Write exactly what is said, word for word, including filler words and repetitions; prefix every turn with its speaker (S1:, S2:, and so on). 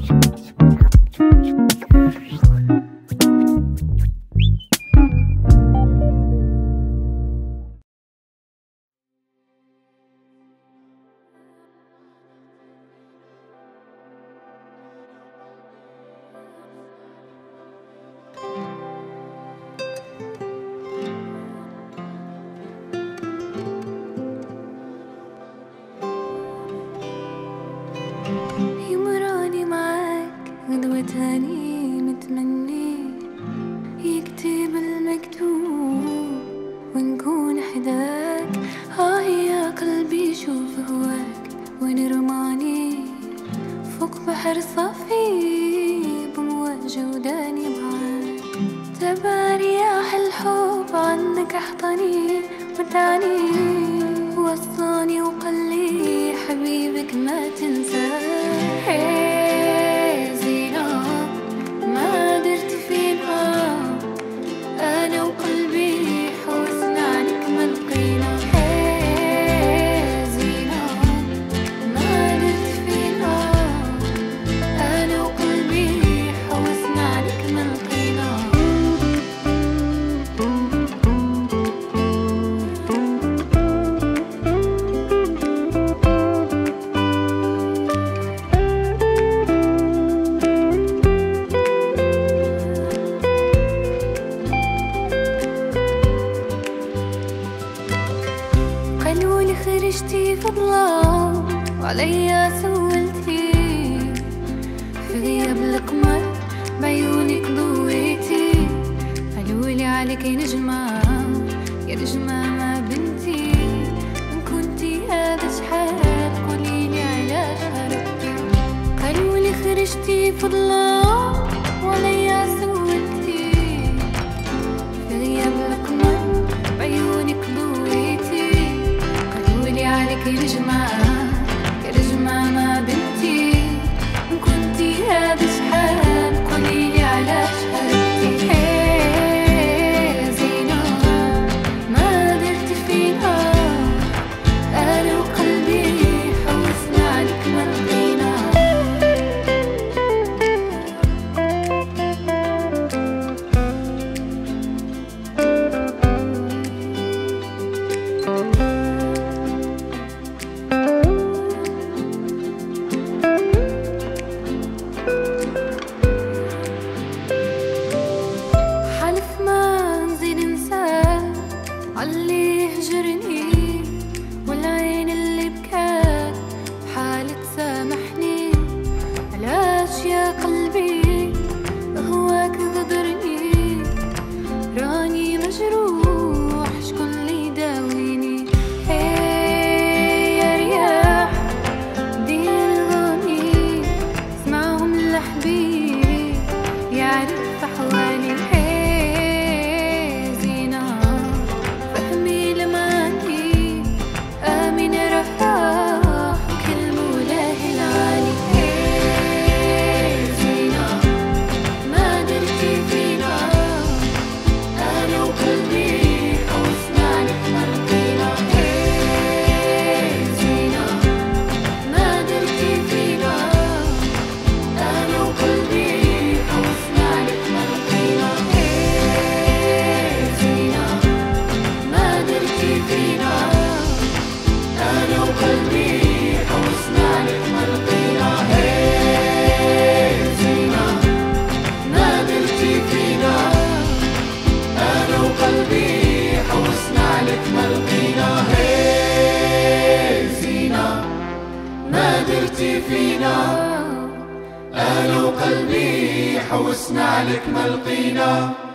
S1: تاني متمني يكتب المكتوب ونكون حداك. ها يا قلبي شوف هواك ونرماني فوق بحر صافي بمواج وداني معاك. تبع رياح الحب عنك احضني ودعني وصاني وقلي حبيبك ما تنساه. ما درت فينا أنا وقلبي حوسنا عليك ما لقينا. زينة ما درت فينا أنا وقلبي حوسنا عليك ما لقينا. خرجتي فضلا وعليا سولتي في غياب القمر بعيونك ضويتي. قالولي عليك يا نجمة يا نجمة ما بنتي إن كنتي هذا شحال قوليلي علاش هربتي. قالولي خرجتي فضلا وعليا سولتي في غياب القمر بعيونك ضويتي. عليك يا نجمة يا نجمة ما بنتي إن كنتي هذا شحال قوليلي علاش هربتي. زينة ما درت فينا أنا وقلبي حوسنا عليك ما لقينا. علي هجرني والعين اللي بكات بحالة سامحني. علاش يا قلبي هواك غدرني راني مجروح شكون اللي يداويني. يا رياح دير الغني اسمعهم لحبيبي يعرف أحوالي.
S2: فينا أنا وقلبي حوسنا عليك ما لقينا.